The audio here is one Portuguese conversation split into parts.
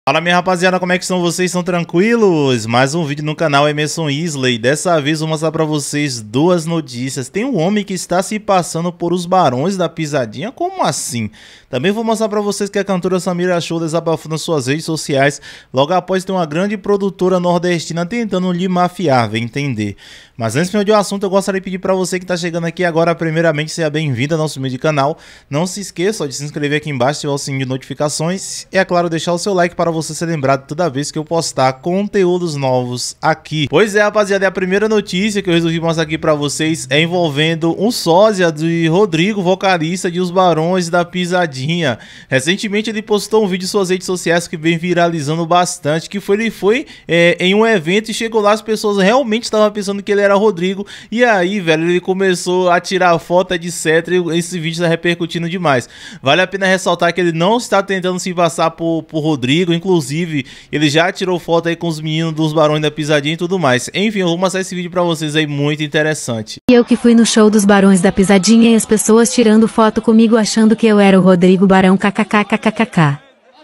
Fala minha rapaziada, como é que estão vocês? Estão tranquilos? Mais um vídeo no canal Emerson Isley. Dessa vez vou mostrar pra vocês duas notícias. Tem um homem que está se passando por os Barões da Pisadinha? Como assim? Também vou mostrar pra vocês que a cantora Samira Show desabafou nas suas redes sociais logo após ter uma grande produtora nordestina tentando lhe mafiar, vem entender. Mas antes de o assunto, eu gostaria de pedir pra você que tá chegando aqui agora, primeiramente, seja bem-vindo ao nosso vídeo canal. Não se esqueça de se inscrever aqui embaixo, ativar o sininho de notificações e, é claro, deixar o seu like para você ser lembrado toda vez que eu postar conteúdos novos aqui. Pois é, rapaziada, a primeira notícia que eu resolvi mostrar aqui pra vocês é envolvendo um sósia de Rodrigo, vocalista de Os Barões da Pisadinha. Recentemente ele postou um vídeo em suas redes sociais que vem viralizando bastante, que ele foi em um evento e chegou lá, as pessoas realmente estavam pensando que ele era Rodrigo, e aí, velho, ele começou a tirar foto, etc, e esse vídeo está repercutindo demais. Vale a pena ressaltar que ele não está tentando se passar por Rodrigo, inclusive ele já tirou foto aí com os meninos dos Barões da Pisadinha e tudo mais. Enfim, eu vou mostrar esse vídeo pra vocês aí, muito interessante. E eu que fui no show dos Barões da Pisadinha e as pessoas tirando foto comigo achando que eu era o Rodrigo Barão kkkkkk.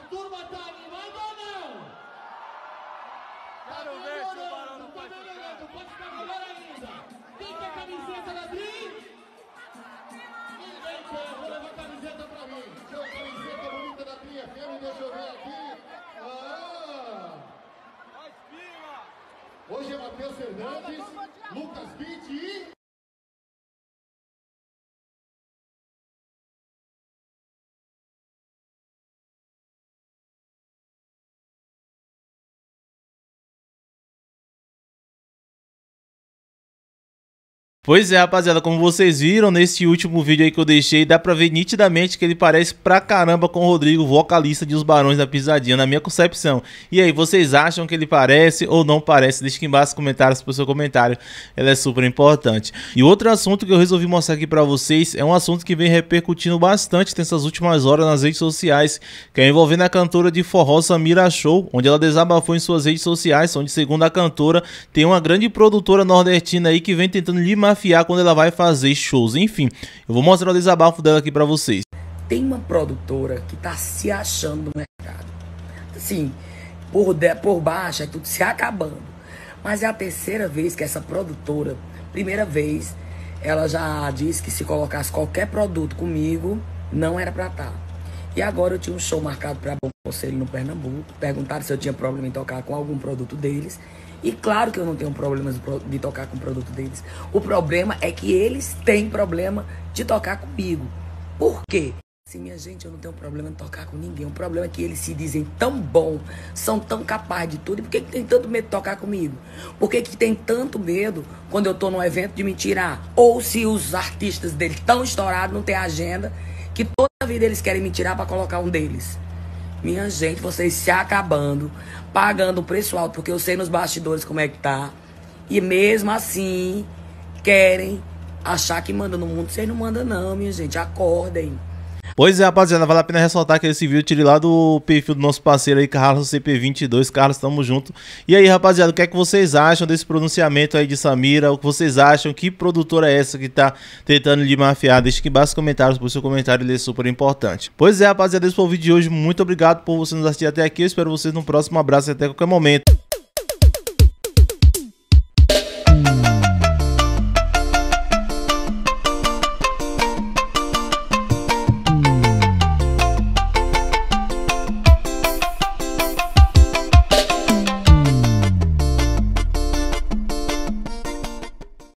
Hoje é Matheus Fernandes, Lucas Pitt e... Pois é, rapaziada, como vocês viram nesse último vídeo aí que eu deixei, dá pra ver nitidamente que ele parece pra caramba com o Rodrigo, vocalista de Os Barões da Pisadinha, na minha concepção. E aí, vocês acham que ele parece ou não parece? Deixa aqui embaixo nos comentários pro seu comentário, ele é super importante. E outro assunto que eu resolvi mostrar aqui pra vocês é um assunto que vem repercutindo bastante nessas últimas horas nas redes sociais, que é envolvendo a cantora de forró Samira Show, onde ela desabafou em suas redes sociais, onde, segundo a cantora, tem uma grande produtora nordestina aí que vem tentando lhe mafiar quando ela vai fazer shows. Enfim, eu vou mostrar o desabafo dela aqui pra vocês. Tem uma produtora que tá se achando no mercado. Assim, por baixo é tudo se acabando. Mas é a terceira vez que essa produtora, primeira vez, ela já disse que se colocasse qualquer produto comigo, não era pra estar. E agora eu tinha um show marcado pra Bom Conselho no Pernambuco. Perguntaram se eu tinha problema em tocar com algum produto deles. E claro que eu não tenho problema de tocar com o produto deles. O problema é que eles têm problema de tocar comigo. Por quê? Sim, minha gente, eu não tenho problema de tocar com ninguém. O problema é que eles se dizem tão bom, são tão capazes de tudo. E por que tem tanto medo de tocar comigo? Por que tem tanto medo quando eu tô num evento de me tirar? Ou se os artistas deles tão estourados, não tem agenda, que toda a vida eles querem me tirar pra colocar um deles. Minha gente, vocês se acabando, pagando um preço alto, porque eu sei nos bastidores como é que tá. E mesmo assim, querem achar que manda no mundo. Vocês não mandam não, minha gente, acordem. Pois é, rapaziada, vale a pena ressaltar que esse vídeo eu tirei lá do perfil do nosso parceiro aí, Carlos CP22. Carlos, tamo junto. E aí, rapaziada, o que é que vocês acham desse pronunciamento aí de Samira? O que vocês acham? Que produtora é essa que tá tentando lhe mafiar? Deixa aqui embaixo nos comentários, porque o seu comentário ele é super importante. Pois é, rapaziada, esse foi o vídeo de hoje. Muito obrigado por você nos assistir até aqui. Eu espero vocês no próximo abraço e até qualquer momento.